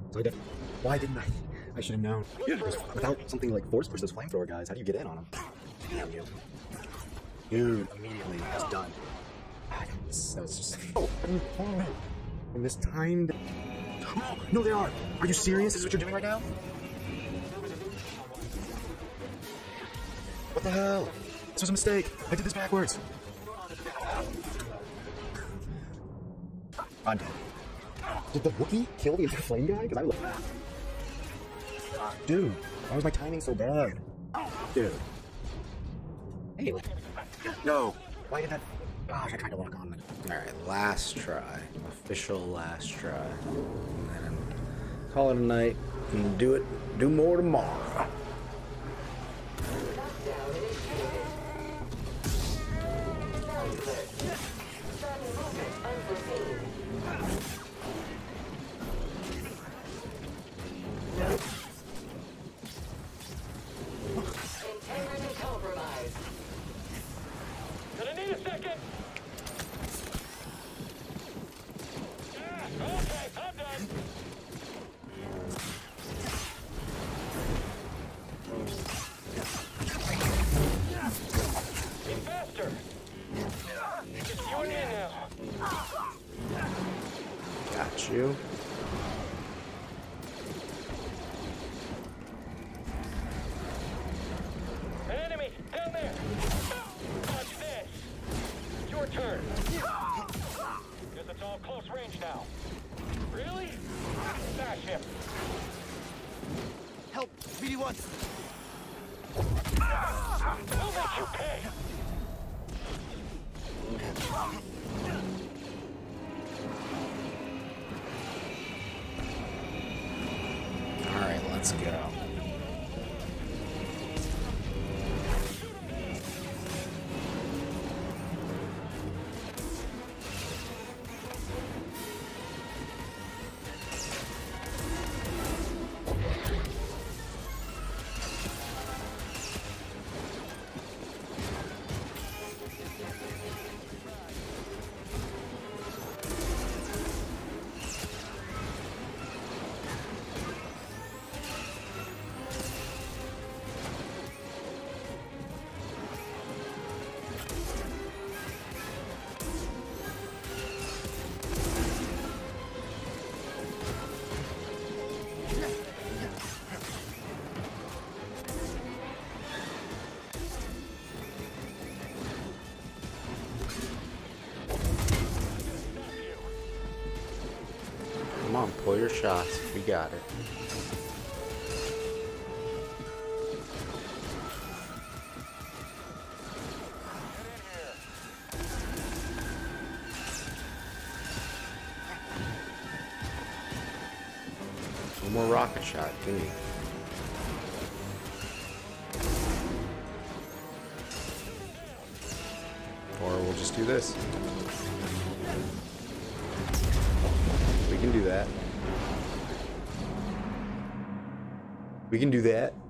So why didn't I? I should have known. Without something like force push those flamethrower guys, how do you get in on them? Damn you. Dude, immediately, that's done. That was just... Oh, and this time... No, they are! Are you serious? This is what you're doing right now? What the hell? This was a mistake. I did this backwards. I'm dead. Did the Wookiee kill the entire flame guy? Because I look... Dude, why was my timing so bad? Dude. Hey. No. Why did that... Gosh, I tried to lock on it. Alright, last try. Official last try. And then call it a night and do more tomorrow. Got you. An enemy down there. Watch this. Your turn. Guess it's all close range now. Really? Smash him. Help! BD1! We'll make you pay. Alright, let's go. Come on, pull your shots. We got it. One more rocket shot, give me. Or we'll just do this. We can do that. We can do that.